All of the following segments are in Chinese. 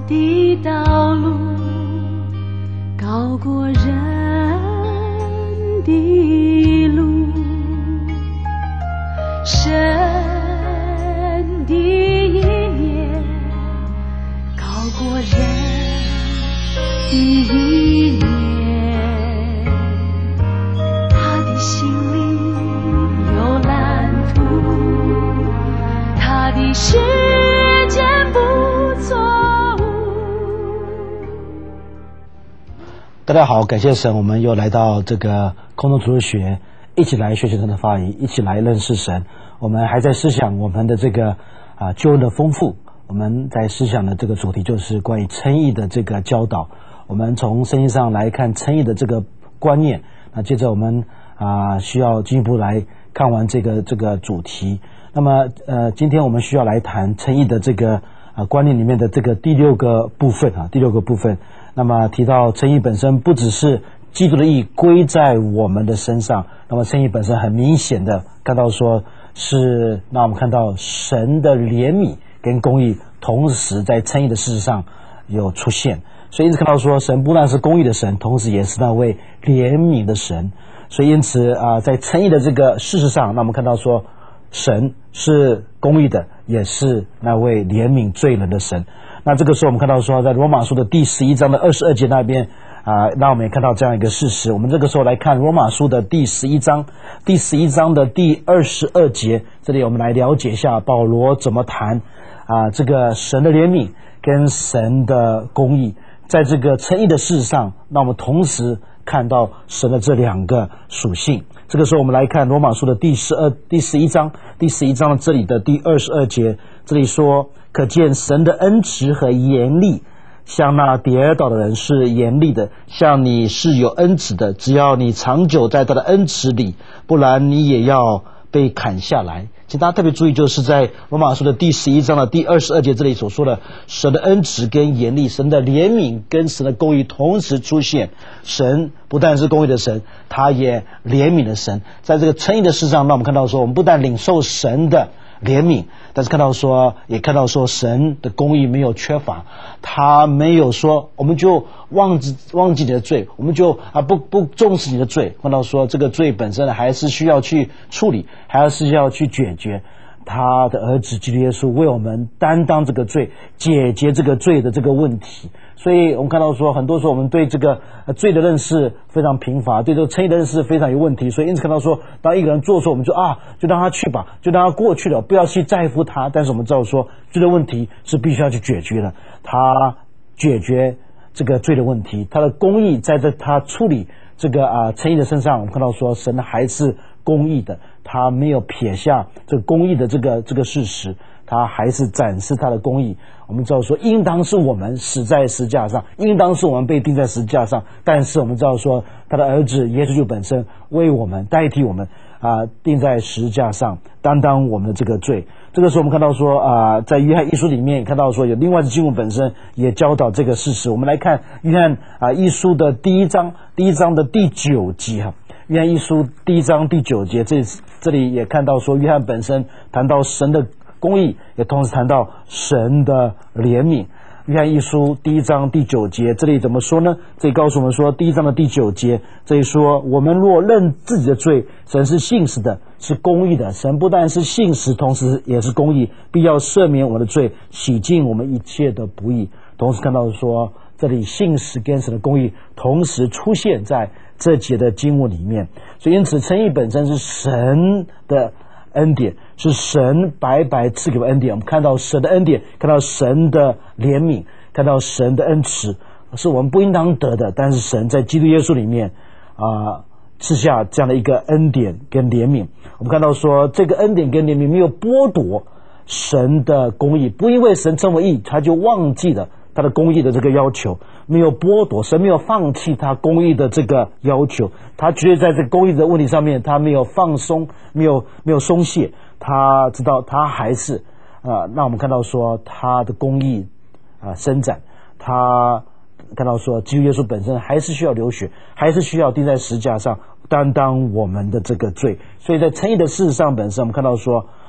的道路高过人的路，神的意念高过人的意念，他的心里有蓝图，他的时间不错误。 大家好，感谢神，我们又来到这个空中图书学，一起来学习神的话语，一起来认识神。我们还在思想我们的这个救恩的丰富，我们在思想的这个主题就是关于称义的这个教导。我们从圣经上来看称义的这个观念，那接着我们需要进一步来看完这个主题。那么今天我们需要来谈称义的这个观念里面的这个第六个部分。那么提到称义本身不只是基督的义归在我们的身上，那么称义本身很明显的看到说是让我们看到神的怜悯跟公义同时在称义的事实上有出现。所以因此看到说神不但是公义的神，同时也是那位怜悯的神。所以因此在称义的这个事实上，那我们看到说神是公义的，也是那位怜悯罪人的神。那这个时候我们看到说在罗马书的第11章的22节那边让我们也看到这样一个事实。我们这个时候来看罗马书的第11章的第22节，这里我们来了解一下保罗怎么谈这个神的怜悯跟神的公义在这个称义的事上，那我们同时看到神的这两个属性。这个时候我们来看罗马书的第11章的这里的第22节，这里说可见神的恩慈和严厉，像那跌倒的人是严厉的，像你是有恩慈的，只要你长久在他的恩慈里，不然你也要被砍下来。请大家特别注意，就是在罗马书的第11章的第22节这里所说的神的恩慈跟严厉，神的怜悯跟神的公义同时出现。神不但是公义的神，他也怜悯的神。在这个称义的事上，让我们看到说我们不但领受神的怜悯，但是也看到说神的公义没有缺乏，他没有说我们就忘记你的罪，我们就不重视你的罪。看到说这个罪本身还是需要去处理，还是要去解决。他的儿子基督耶稣为我们担当这个罪，解决这个罪的这个问题。所以我们看到说很多时候我们对这个罪的认识非常贫乏，对这个称义的认识非常有问题。所以因此看到说当一个人做错，我们就让他去吧，就让他过去了，不要去在乎他。但是我们知道说罪的问题是必须要去解决的，他解决这个罪的问题，他的公义在他处理这个称义的身上，我们看到说神还是公义的，他没有撇下这个公义的这个事实，他还是展示他的公义。我们知道说应当是我们死在十字架上，应当是我们被钉在十字架上，但是我们知道说他的儿子耶稣就本身为我们代替我们钉在十字架上，担当我们的这个罪。这个时候我们看到说在约翰一书里面看到说有另外的经文本身也教导这个事实。我们来看约翰一书的第一章的第9节约翰一书第1章第9节，这里也看到说约翰本身谈到神的公义，也同时谈到神的怜悯。约翰一书第1章第9节，这里怎么说呢？这里告诉我们说第1章的第9节，这里说我们若认自己的罪，神是信实的，是公义的。神不但是信实，同时也是公义，必要赦免我们的罪，洗净我们一切的不义。同时看到说这里信实跟神的公义同时出现在这节的经文里面。所以因此称义本身是神的恩典，是神白白赐给我们恩典。我们看到神的恩典，看到神的怜悯，看到神的恩慈，是我们不应当得的，但是神在基督耶稣里面赐下这样的一个恩典跟怜悯。我们看到说这个恩典跟怜悯没有剥夺神的公义，不因为神称为义他就忘记了他的公义的这个要求，没有剥夺，神没有放弃他公义的这个要求，他绝对在这个公义的问题上面他没有放松，没有松懈，他知道他还是让我们看到说他的公义伸展，他看到说基督耶稣本身还是需要流血，还是需要钉在十字架上担当我们的这个罪。所以在称义的事实上本身我们看到说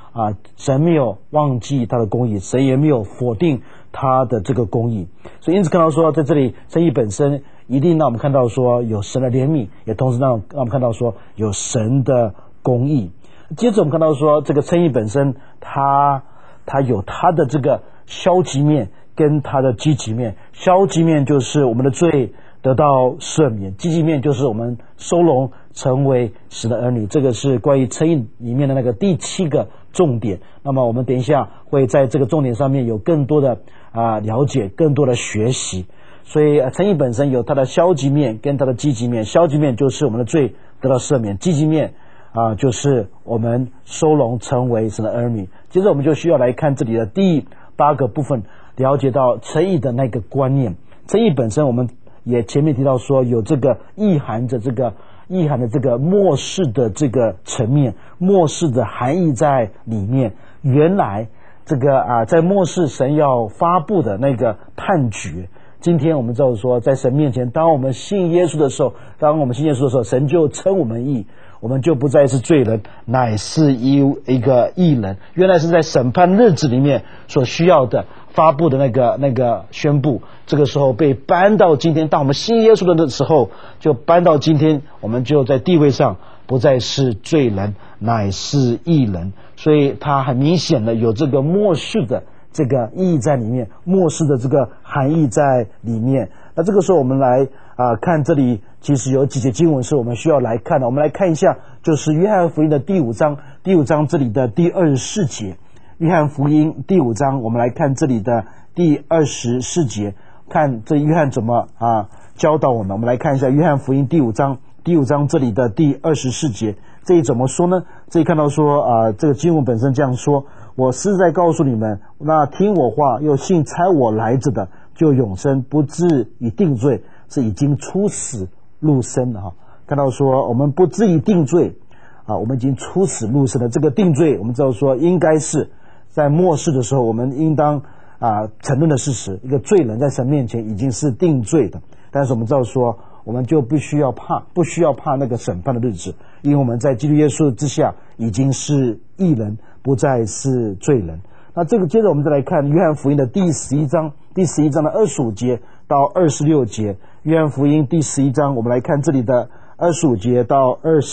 神没有忘记他的公义，神也没有否定他的这个公义。所以因此看到说，在这里称义本身一定让我们看到说有神的怜悯，也同时让我们看到说有神的公义。接着我们看到说，这个称义本身它有它的这个消极面跟它的积极面。消极面就是我们的罪得到赦免，积极面就是我们收容成为神的儿女。这个是关于称义里面的那个第7个重点。那么我们等一下会在这个重点上面有更多的了解，更多的学习。所以称义本身有它的消极面跟它的积极面。消极面就是我们的罪得到赦免，积极面就是我们收容成为神的儿女。接着我们就需要来看这里的第8个部分，了解到称义的那个观念。称义本身我们也前面提到说有这个意含的这个末世的这个层面，末世的含义在里面。原来这个在末世神要发布的那个判决，今天我们知道说在神面前，当我们信耶稣的时候，神就称我们义，我们就不再是罪人，乃是一个义人。原来是在审判日子里面所需要的发布的那个宣布，这个时候被搬到今天，当我们信耶稣的时候就搬到今天，我们就在地位上不再是罪人，乃是义人。所以它很明显的有这个末世的这个意义在里面，末世的这个含义在里面。那这个时候我们来看这里其实有几节经文是我们需要来看的。我们来看一下，就是约翰福音的第5章这里的第24节。约翰福音第5章，我们来看这里的第24节，看这约翰怎么教导我们。我们来看一下约翰福音第5章这里的第24节，这里怎么说呢？这里看到说这个经文本身这样说：我实在告诉你们，那听我话又信差我来者的，就永生，不至于定罪，是已经出死入生了。看到说我们不至于定罪我们已经出死入生了。这个定罪我们知道说应该是在末世的时候，我们应当承认的事实，一个罪人在神面前已经是定罪的。但是我们知道说我们就不需要怕那个审判的日子，因为我们在基督耶稣之下已经是义人，不再是罪人。那这个接着我们再来看约翰福音的第11章的25节到26节。约翰福音第11章，我们来看这里的25节到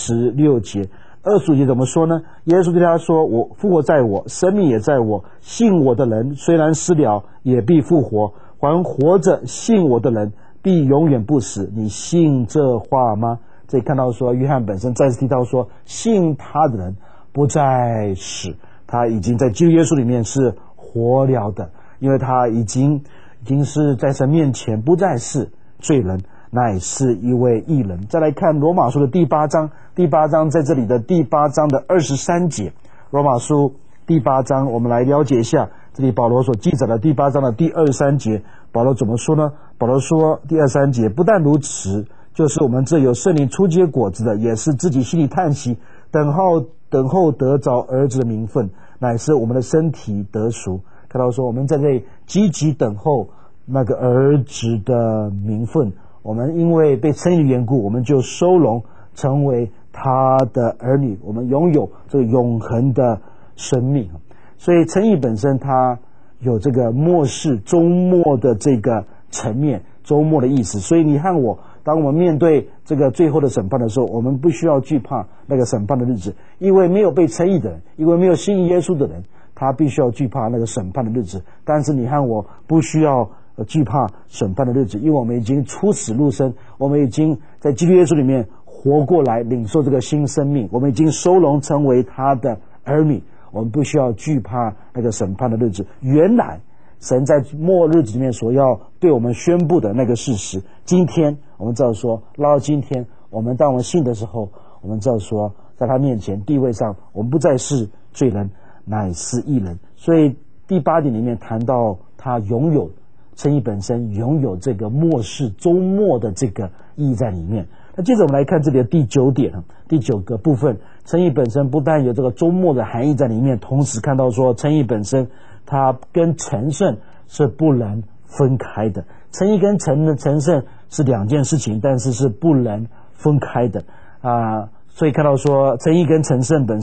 26节。25节怎么说呢？耶稣对他说：我复活在我，生命也在我，信我的人虽然死了，也必复活，还活着信我的人必永远不死。你信这话吗？这里看到说约翰本身再次提到说，信他的人不再死，他已经在基督耶稣里面是活了的，因为他已经是在神面前不再是罪人，乃是一位义人。再来看罗马书的第8章，在这里的第8章的23节。罗马书第8章，我们来了解一下这里保罗所记载的第8章的第23节。保罗怎么说呢？保罗说第23节，不但如此，就是我们这有圣灵初结果子的，也是自己心里叹息，等候得着儿子的名分，乃是我们的身体得赎。看到说我们在这里积极等候那个儿子的名分，我们因为被称义的缘故，我们就收容成为他的儿女，我们拥有这个永恒的生命。所以称义本身它有这个末世终末的这个层面，终末的意思。所以你和我，当我们面对这个最后的审判的时候，我们不需要惧怕那个审判的日子，因为没有被称义的人，因为没有信耶稣的人，他必须要惧怕那个审判的日子。但是你和我不需要惧怕审判的日子，因为我们已经出死入生，我们已经在基督耶稣里面活过来，领受这个新生命，我们已经收容成为他的儿女，我们不需要惧怕那个审判的日子。原来神在末日子里面所要对我们宣布的那个事实，今天我们知道说，到今天当我们信的时候，我们知道说在他面前地位上我们不再是罪人，乃是义人。所以第8点里面谈到他拥有称义本身拥有这个末世终末的这个意义在里面。那接着我们来看这里的第9点，第9个部分，称义本身不但有这个终末的含义在里面，同时看到说称义本身它跟成圣是不能分开的。称义跟成圣是两件事情，但是是不能分开的所以看到说称义跟成圣本身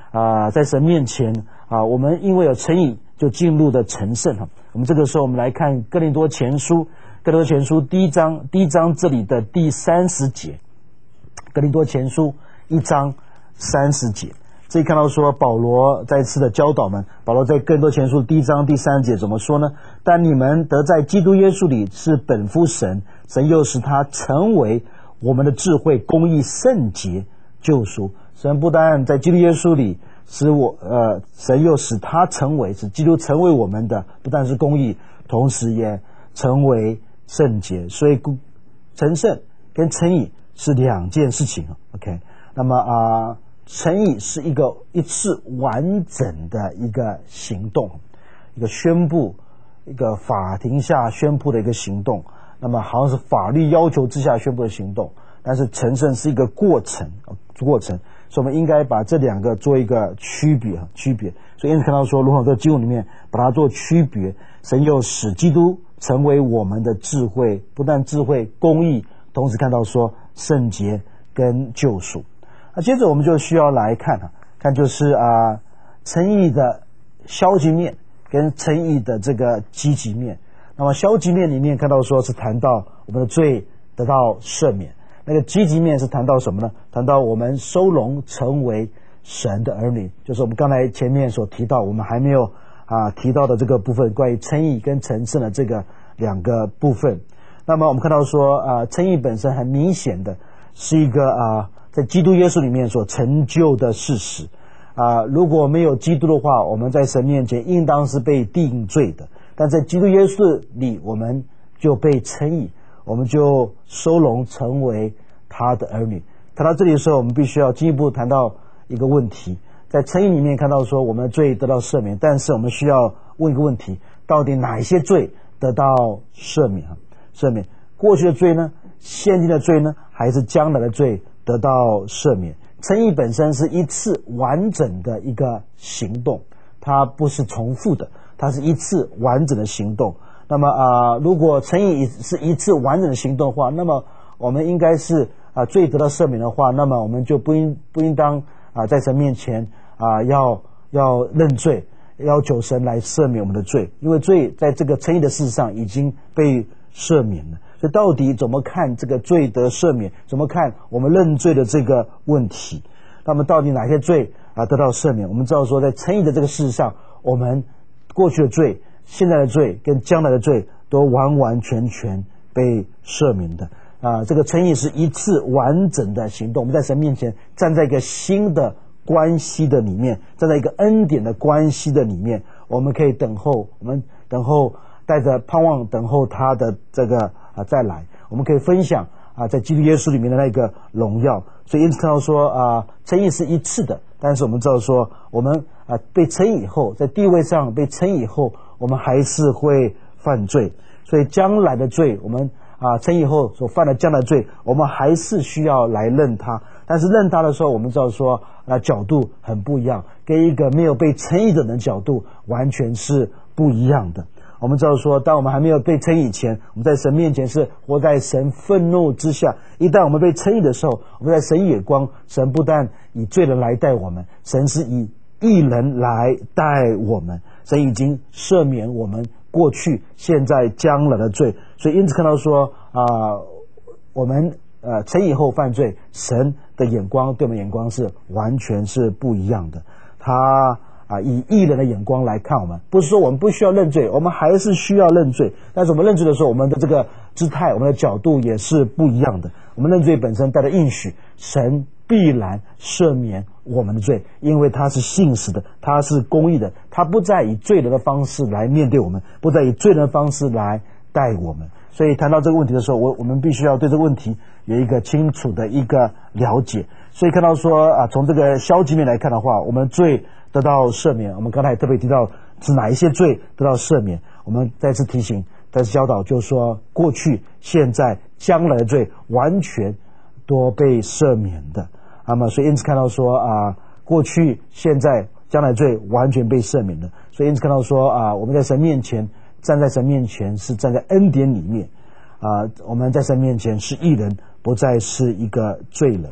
在神面前我们因为有称义，就进入的成圣我们这个时候我们来看哥林多前书第一章这里的第30节，哥林多前书1章30节，这里看到说保罗再次的教导们，保罗在哥林多前书第1章第3节怎么说呢？但你们得在基督耶稣里是本乎神，神又使他成为我们的智慧、公义、圣洁、救赎。神不但在基督耶稣里神又使他使基督成为我们的不但是公义，同时也成为圣洁。所以成圣跟称义是两件事情 OK。 那么称义是一次完整的一个行动，一个宣布，一个法庭下宣布的一个行动，那么好像是法律要求之下宣布的行动，但是成圣是一个过程，所以我们应该把这两个做一个区别。所以因此看到说，罗马在经文里面把它做区别，神又使基督成为我们的智慧，不但智慧、公义，同时看到说圣洁跟救赎。接着我们就需要来看就是称义的消极面跟称义的这个积极面。那么消极面里面看到说是谈到我们的罪得到赦免，那个积极面是谈到什么呢？谈到我们收容成为神的儿女，就是我们刚才前面所提到我们还没有提到的这个部分，关于称义跟成圣的这个两个部分。那么我们看到说称义本身很明显的是一个在基督耶稣里面所成就的事实如果没有基督的话，我们在神面前应当是被定罪的，但在基督耶稣里我们就被称义，我们就收容成为他的儿女。谈到这里的时候，我们必须要进一步谈到一个问题，在称义里面看到说我们的罪得到赦免，但是我们需要问一个问题，到底哪一些罪得到赦免？过去的罪呢？现今的罪呢？还是将来的罪得到赦免？称义本身是一次完整的一个行动，它不是重复的，它是一次完整的行动。那么如果称义是一次完整的行动的话，那么我们应该是罪得到赦免的话，那么我们就不应当在神面前要认罪，要求神来赦免我们的罪，因为罪在这个称义的事上已经被赦免了。所以到底怎么看这个罪得赦免，怎么看我们认罪的这个问题？那么到底哪些罪得到赦免？我们知道说在称义的这个事上，我们过去的罪、现在的罪跟将来的罪都完完全全被赦免的这个称义是一次完整的行动，我们在神面前站在一个新的关系的里面，站在一个恩典的关系的里面，我们可以等候带着盼望等候他的这个再来，我们可以分享在基督耶稣里面的那个荣耀。所以因此看到说称义是一次的，但是我们知道说我们被称义以后，在地位上被称义以后，我们还是会犯罪，所以将来的罪我们称义以后所犯的将来的罪，我们还是需要来认他。但是认他的时候，我们知道说角度很不一样，跟一个没有被称义的人的角度完全是不一样的。我们知道说，当我们还没有被称义以前，我们在神面前是活在神愤怒之下。一旦我们被称义的时候，我们在神眼光，神不但以罪人来待我们，神是以义人来待我们。神已经赦免我们过去、现在、将来的罪。所以因此看到说我们称义后犯罪，神的眼光对我们眼光是完全是不一样的。他以义人的眼光来看我们，不是说我们不需要认罪，我们还是需要认罪，但是我们认罪的时候，我们的这个姿态、我们的角度也是不一样的。我们认罪本身带着应许，神必然赦免我们的罪，因为他是信实的，他是公义的，他不再以罪人的方式来面对我们，不再以罪人的方式来待我们。所以谈到这个问题的时候，我们必须要对这个问题有一个清楚的一个了解。所以看到说从这个消极面来看的话，我们罪得到赦免，我们刚才特别提到是哪一些罪得到赦免，我们再次提醒、再次教导，就是说过去、现在、将来的罪完全都被赦免的。那么所以因此看到说过去、现在、将来的罪完全被赦免的。所以因此看到说我们在神面前，站在神面前是站在恩典里面我们在神面前是义人，不再是一个罪人。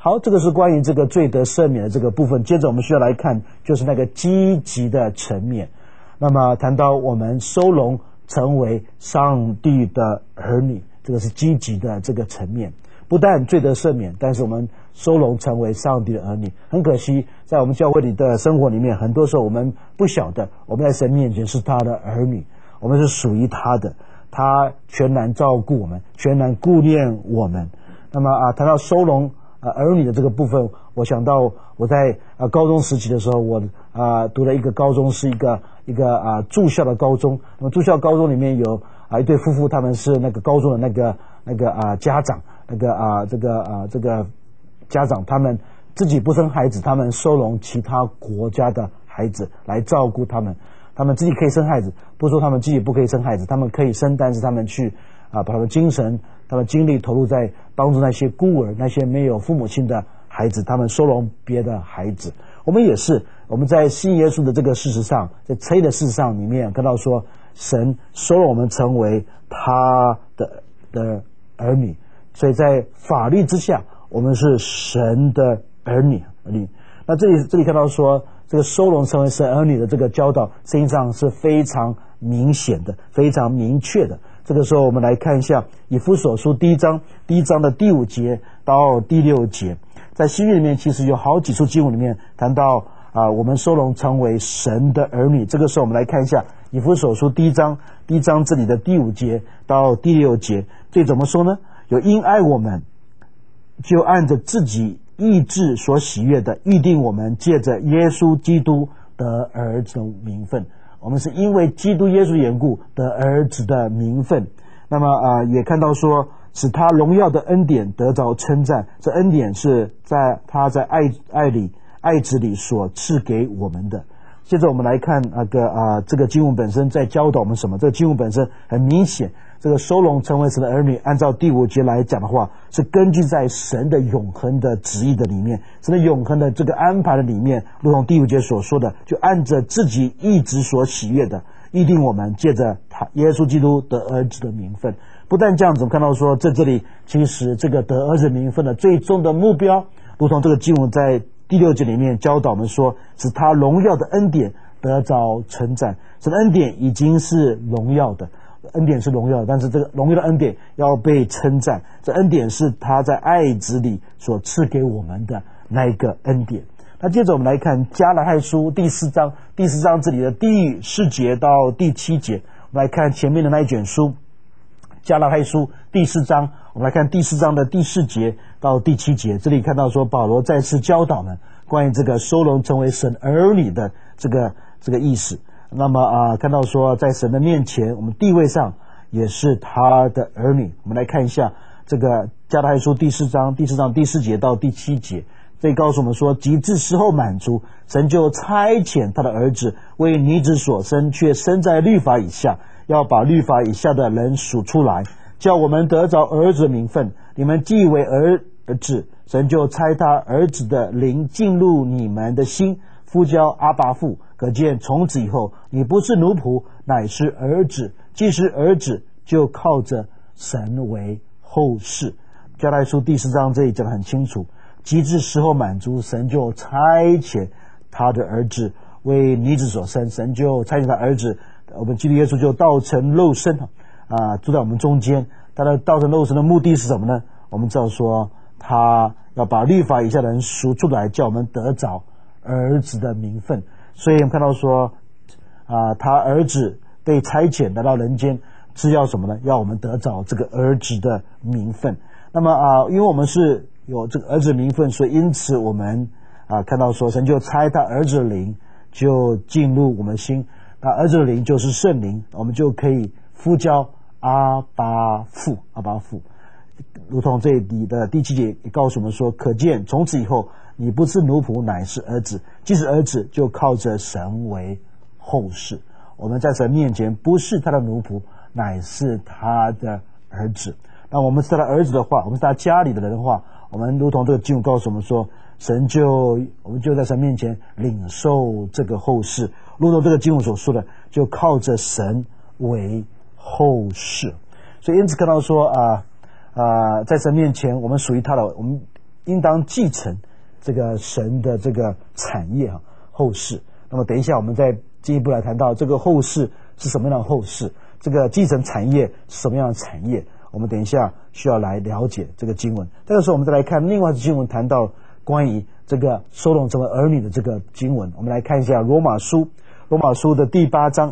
好，这个是关于这个罪得赦免的这个部分。接着我们需要来看，就是那个积极的层面。那么谈到我们收容成为上帝的儿女，这个是积极的这个层面。不但罪得赦免，但是我们收容成为上帝的儿女。很可惜，在我们教会里的生活里面，很多时候我们不晓得，我们在神面前是他的儿女，我们是属于他的，他全然照顾我们，全然顾念我们。那么谈到收容儿女的这个部分，我想到我在高中时期的时候，我读了一个高中，是一个住校的高中。那么住校高中里面有一对夫妇，他们是那个高中的那个家长，这个家长他们自己不生孩子，他们收容其他国家的孩子来照顾他们。他们自己可以生孩子，不说他们自己不可以生孩子，他们可以生，但是他们去把他们精神、他们精力投入在帮助那些孤儿、那些没有父母亲的孩子，他们收容别的孩子。我们也是，我们在信耶稣的这个事实上，在称义的事实上里面看到说，神收容我们成为他的儿女，所以在法律之下，我们是神的儿女。那这里看到说，这个收容成为神儿女的这个教导，实际上是非常明显的、非常明确的。这个时候我们来看一下以弗所书第一章的第5节到第6节。在新约里面其实有好几处经文里面谈到我们收容成为神的儿女。这个时候我们来看一下以弗所书第一章这里的第5节到第6节。这怎么说呢？有因爱我们，就按着自己意志所喜悦的预定我们借着耶稣基督得儿子的名分。我们是因为基督耶稣缘故得儿子的名分。那么也看到说，使他荣耀的恩典得着称赞。这恩典是在他在爱子里所赐给我们的。接着我们来看这个经文本身在教导我们什么？这个经文本身很明显，这个收容成为神的儿女，按照第5节来讲的话，是根据在神的永恒的旨意的里面，神的永恒的这个安排的里面，如同第5节所说的，就按着自己意志所喜悦的预定我们借着他耶稣基督得儿子的名分。不但这样子，我们看到说在这里其实这个得儿子名分的最终的目标，如同这个经文在第6节里面教导我们说，使他荣耀的恩典得着称赞。这个恩典已经是荣耀的，恩典是荣耀的，但是这个荣耀的恩典要被称赞。这恩典是他在爱子里所赐给我们的那一个恩典。那接着我们来看加拉太书第4章这里的第4节到第7节。我们来看前面的那一卷书加拉太书第4章，我们来看第4章的第4节到第7节。这里看到说保罗再次教导们关于这个收容成为神儿女的这个意思。那么看到说在神的面前，我们地位上也是他的儿女。我们来看一下这个加拉太书第4章第4节到第7节。这里告诉我们说，及至时候满足，神就差遣他的儿子为女子所生，却生在律法以下，要把律法以下的人数出来，叫我们得着儿子的名分。你们既为儿子，神就差他儿子的灵进入你们的心，呼叫阿爸父。可见从此以后，你不是奴仆，乃是儿子。既是儿子，就靠着神为后世。加拉太书第4章这里讲得很清楚，及至时候满足，神就差遣他的儿子为女子所生，神就差遣他儿子，我们基督耶稣就道成肉身住在我们中间。他的道成肉身的目的是什么呢？我们知道说他要把律法以下的人赎出来，叫我们得着儿子的名分。所以我们看到说他儿子被差遣来到人间是要什么呢？要我们得着这个儿子的名分。那么因为我们是有这个儿子的名分，所以因此我们看到说神就差他儿子的灵就进入我们心，那儿子的灵就是圣灵，我们就可以呼叫阿爸父。如同这里的第7节也告诉我们说，可见从此以后你不是奴仆，乃是儿子。既是儿子，就靠着神为后世。我们在神面前不是他的奴仆，乃是他的儿子。那我们是他的儿子的话，我们是他家里的人的话，我们如同这个经文告诉我们说，我们就在神面前领受这个后世。如同这个经文所说的，就靠着神为后世。所以因此看到说在神面前我们属于他的，我们应当继承这个神的这个产业后世。那么等一下我们再进一步来谈到这个后世是什么样的后世，这个继承产业是什么样的产业，我们等一下需要来了解这个经文。这个时候我们再来看另外的经文，谈到关于这个收拢成为儿女的这个经文。我们来看一下罗马书的第八章，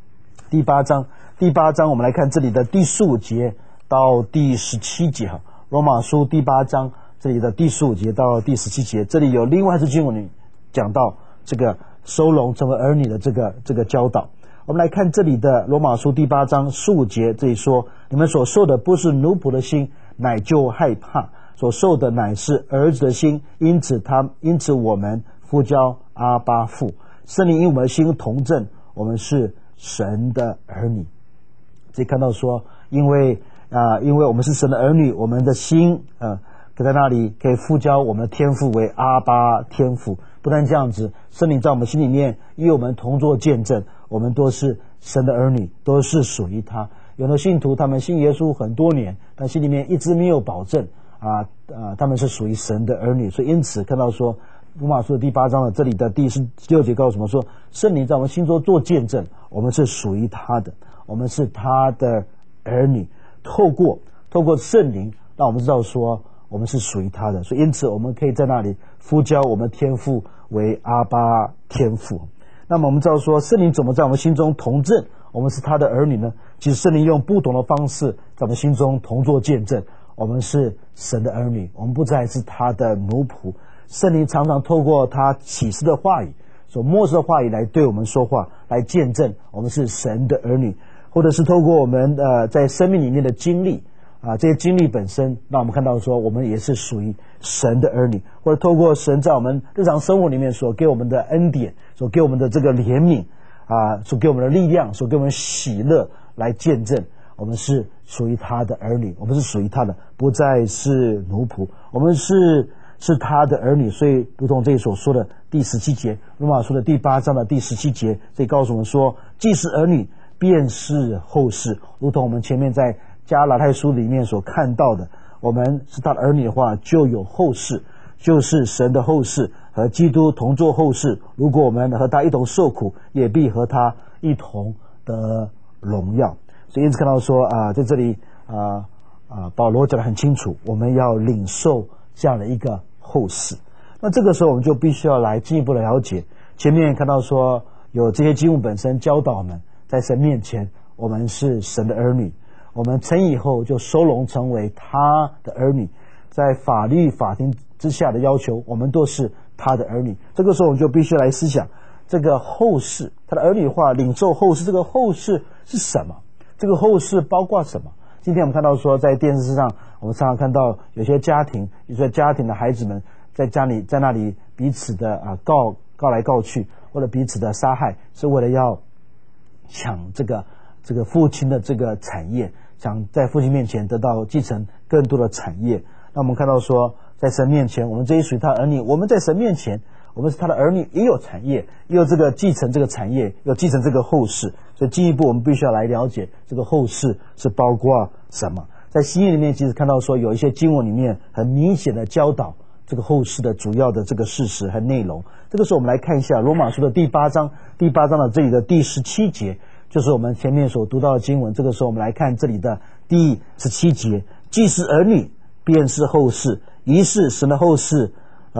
我们来看这里的第15节到第17节罗马书第8章这里的第15节到第17节，这里有另外一经文里讲到这个收拢成为儿女的这个教导。我们来看这里的罗马书第8章15节，这里说：你们所受的不是奴仆的心，乃就害怕；所受的乃是儿子的心，因此我们呼叫阿爸父。圣灵因我们的心同证，我们是神的儿女。这里看到说，因为我们是神的儿女，我们的心可在那里可以呼叫我们的天父为阿爸天父。不但这样子，圣灵在我们心里面与我们同作见证，我们都是神的儿女，都是属于他。有的信徒他们信耶稣很多年，但心里面一直没有保证他们是属于神的儿女。所以因此看到说罗马书的第8章的这里的第16节告诉我们说，圣灵在我们心中做见证，我们是属于他的，我们是他的儿女。透过圣灵让我们知道说我们是属于他的，所以因此我们可以在那里呼叫我们天父为阿爸天父。那么我们知道说圣灵怎么在我们心中同证我们是他的儿女呢？其实圣灵用不同的方式在我们心中同作见证，我们是神的儿女，我们不再是他的奴仆。圣灵常常透过他启示的话语，所默示的话语来对我们说话，来见证我们是神的儿女，或者是透过我们在生命里面的经历这些经历本身让我们看到说我们也是属于神的儿女，或者透过神在我们日常生活里面所给我们的恩典，所给我们的这个怜悯所给我们的力量，所给我们喜乐，来见证我们是属于他的儿女，我们是属于他的，不再是奴仆，我们是他的儿女。所以如同这里所说的第17节，罗马书的第8章的第17节，这里告诉我们说，既是儿女便是后世，如同我们前面在加拉太书里面所看到的，我们是他的儿女的话，就有后世，就是神的后世，和基督同作后世。如果我们和他一同受苦，也必和他一同得荣耀。所以因此看到说在这里保罗讲得很清楚，我们要领受这样的一个后世。那这个时候我们就必须要来进一步的了解，前面看到说有这些经文本身教导我们，在神面前我们是神的儿女，我们成以后就收拢成为他的儿女，在法律法庭之下的要求，我们都是他的儿女。这个时候我们就必须来思想这个后世，他的儿女化领受后世，这个后世是什么？这个后世包括什么？今天我们看到说在电视上我们常常看到有些家庭的孩子们在那里彼此的告来告去，或者彼此的杀害，是为了要抢这个父亲的这个产业，想在父亲面前得到继承更多的产业。那我们看到说在神面前我们这些属于他的儿女，我们在神面前我们是他的儿女，也有产业，也有这个继承这个产业，有继承这个后世。所以进一步我们必须要来了解这个后世是包括什么。在新约里面其实看到说有一些经文里面很明显的教导这个后世的主要的这个事实和内容。这个时候我们来看一下罗马书的第8章的这里的第17节，就是我们前面所读到的经文。这个时候我们来看这里的第17节，既是儿女便是后世，于是神的后世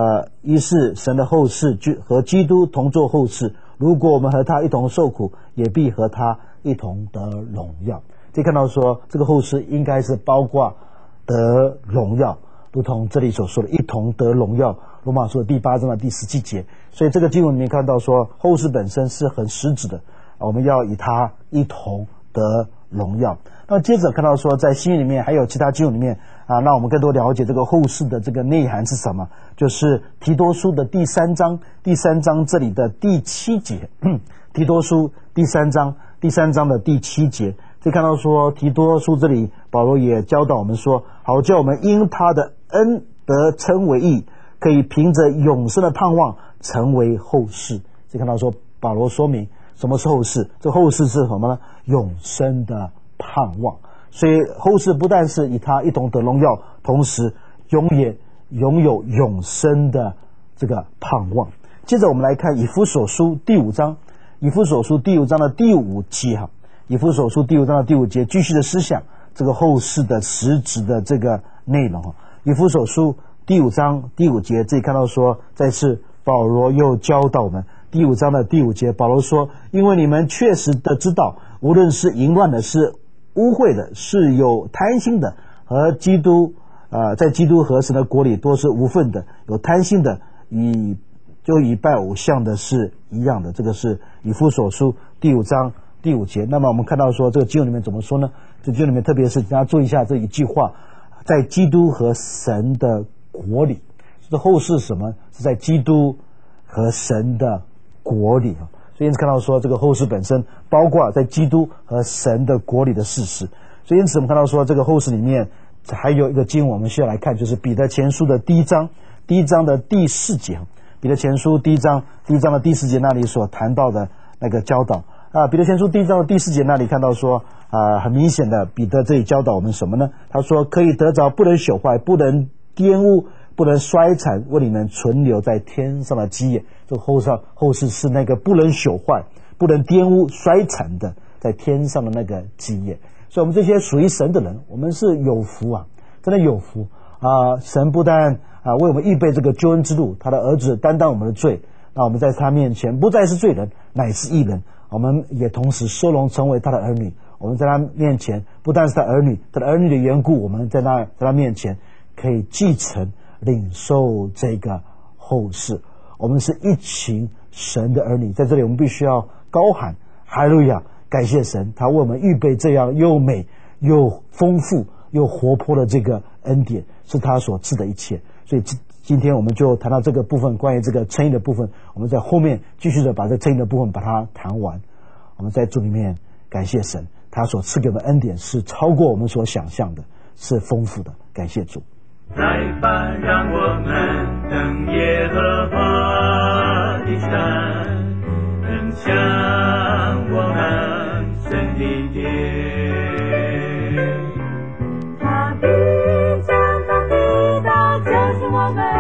和基督同作后世。如果我们和他一同受苦，也必和他一同得荣耀。这看到说这个后世应该是包括得荣耀，如同这里所说的一同得荣耀，罗马书的第8章的第17节。所以这个经文里面看到说后世本身是很实质的，我们要以他一同得荣耀。那接着看到说在新约里面还有其他经文里面让我们更多了解这个后世的这个内涵是什么，就是提多书的第3章这里的第7节提多书第3章的第7节，可以看到说提多书这里保罗也教导我们说，好叫我们因他的恩得称为义，可以凭着永生的盼望成为后世。可以看到说保罗说明什么是后世，这后世是什么呢？永生的盼望。所以后世不但是以他一同得荣耀，同时永远拥有永生的这个盼望。接着我们来看以弗所书第5章，以弗所书第5章的第5节哈，以弗所书第5章的第5节继续的思想这个后世的实质的这个内容哈。以弗所书第5章第5节，这里看到说，再次保罗又教导我们，第5章的第5节，保罗说，因为你们确实的知道，无论是淫乱的，是污秽的，是有贪心的，和基督在基督和神的国里都是无份的，有贪心的，与拜偶像的是一样的。这个是以弗所书第5章第5节。那么我们看到说，这个经文里面怎么说呢？这经文里面特别是大家注意一下这一句话，在基督和神的国里。这后世什么？是在基督和神的国里啊。所以因此看到说，这个后世本身包括在基督和神的国里的事实。所以因此我们看到说，这个后世里面还有一个经文我们需要来看，就是彼得前书的第1章的第4节。彼得前书第一章的第4节那里所谈到的那个教导彼得前书第1章的第4节那里看到说很明显的，彼得这里教导我们什么呢？他说可以得着不能朽坏、不能玷污、不能衰残，为你们存留在天上的基业。这个后世是那个不能朽坏、不能玷污、衰残的，在天上的那个基业。所以我们这些属于神的人，我们是有福啊，真的有福神不但为我们预备这个救恩之路，他的儿子担当我们的罪，那我们在他面前不再是罪人，乃是义人。我们也同时收容成为他的儿女，我们在他面前不但是他儿女，他的儿女的缘故，我们在他面前可以继承领受这个后世。我们是一群神的儿女，在这里我们必须要高喊哈利路亚，感谢神，他为我们预备这样又美又丰富又活泼的这个恩典，是他所赐的一切。所以今天我们就谈到这个部分，关于这个称义的部分，我们在后面继续的把这称义的部分把它谈完。我们在主里面感谢神，他所赐给我们恩典是超过我们所想象的，是丰富的，感谢主。 来吧，让我们登耶和华的山，奔向我们神的殿。 他的降下的道就是我们